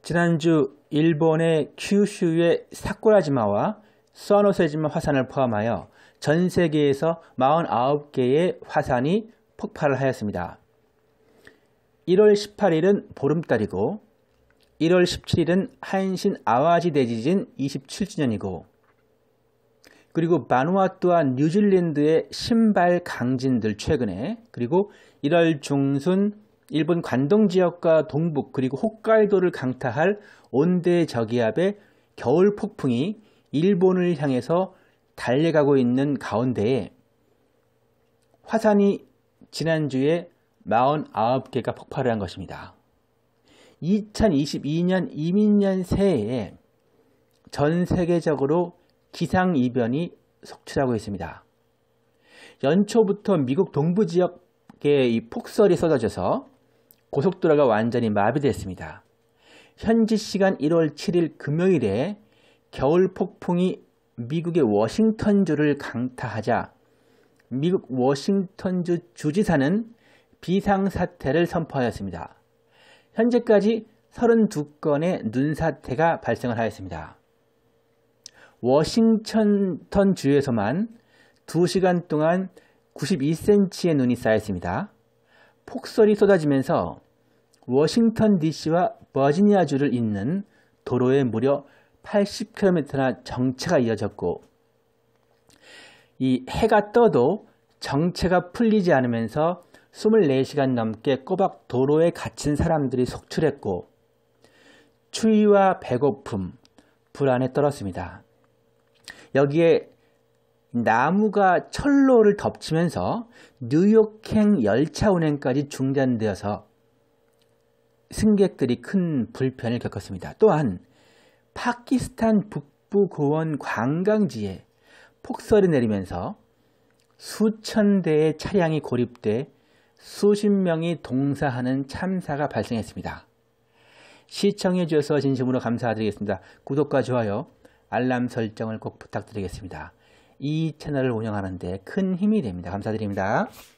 지난주 일본의 큐슈의 사쿠라지마와 스와노세지마 화산을 포함하여 전 세계에서 49개의 화산이 폭발을 하였습니다. 1월 18일은 보름달이고 1월 17일은 한신 아와지 대지진 27주년이고 그리고 바누아투와 뉴질랜드의 신발 강진들 최근에 그리고 1월 중순 일본 관동 지역과 동북 그리고 홋카이도를 강타할 온대 저기압의 겨울 폭풍이 일본을 향해서 달려가고 있는 가운데에 화산이 지난주에 49개가 폭발을 한 것입니다. 2022년 이민년 새해에 전 세계적으로 기상이변이 속출하고 있습니다. 연초부터 미국 동부 지역에 이 폭설이 쏟아져서 고속도로가 완전히 마비됐습니다. 현지 시간 1월 7일 금요일에 겨울 폭풍이 미국의 워싱턴주를 강타하자 미국 워싱턴주 주지사는 비상사태를 선포하였습니다. 현재까지 32건의 눈사태가 발생을 하였습니다. 워싱턴주에서만 2시간 동안 92cm의 눈이 쌓였습니다. 폭설이 쏟아지면서 워싱턴 DC와 버지니아주를 잇는 도로에 무려 80km나 정체가 이어졌고 이 해가 떠도 정체가 풀리지 않으면서 24시간 넘게 꼬박 도로에 갇힌 사람들이 속출했고 추위와 배고픔, 불안에 떨었습니다. 여기에 나무가 철로를 덮치면서 뉴욕행 열차 운행까지 중단되어서 승객들이 큰 불편을 겪었습니다. 또한 파키스탄 북부 고원 관광지에 폭설이 내리면서 수천 대의 차량이 고립돼 수십 명이 동사하는 참사가 발생했습니다. 시청해 주셔서 진심으로 감사드리겠습니다. 구독과 좋아요, 알람 설정을 꼭 부탁드리겠습니다. 이 채널을 운영하는 데 큰 힘이 됩니다. 감사드립니다.